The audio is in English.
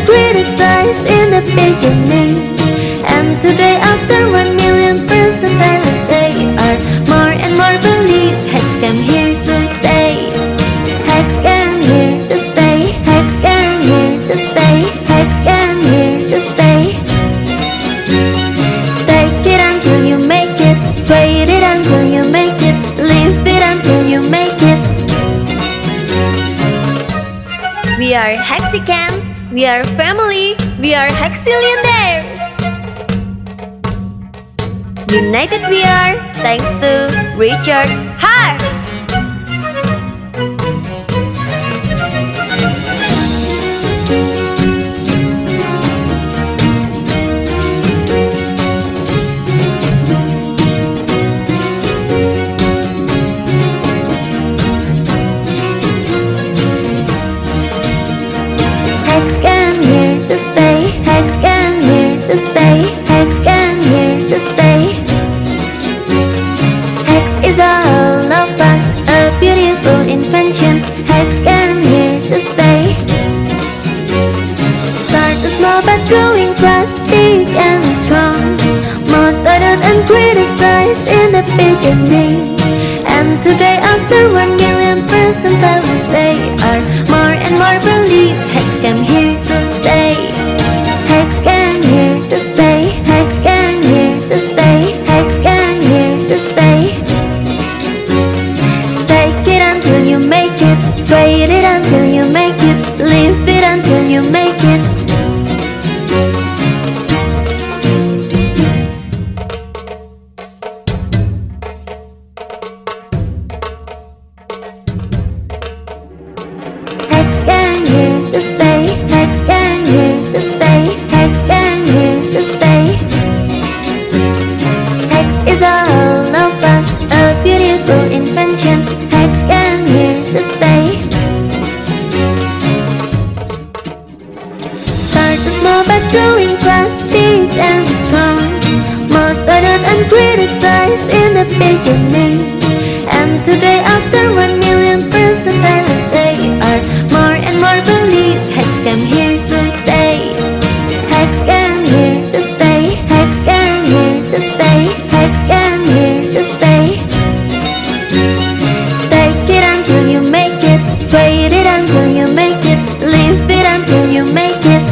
criticized in the beginning. And today, after 1 million% silence, they are more and more believed. Hacks came here to stay. Hacks came here to stay. Hacks came here to stay. Hacks came here to stay. Stake it until you make it. Fade it until you make it. Leave it until you make it. We are Hexicans. We are family. We are Hexillionaires. United we are, thanks to Richard Hart. Hacks came here to stay. Hacks came here to stay. Hacks came here to stay. Hex is all of us, a beautiful invention. Hex came here to stay. Start small but growing fast, big and strong. Most adored and criticized in the beginning. And today, after 1 million% silence, they are more and more believed. Hex came here to stay. Hex came here to stay. Hex came here to stay. Hex came here to stay. Stake it until you make it. Fade it until you make it. Leave it until you make it. Hex came here to stay. Hex came here to stay. Hex came here to stay. Hex is all of us, a beautiful invention. Hex came here to stay. Start small but growing fast, big and strong. Most adored and criticized in the beginning. And today, after 1 million% silence, they are more and more believed. Hex came here to stay. Hex came here to stay. Hex came here to stay. Hex came here to stay. Stake it until you make it. Fade it until you make it. Leave it until you make it.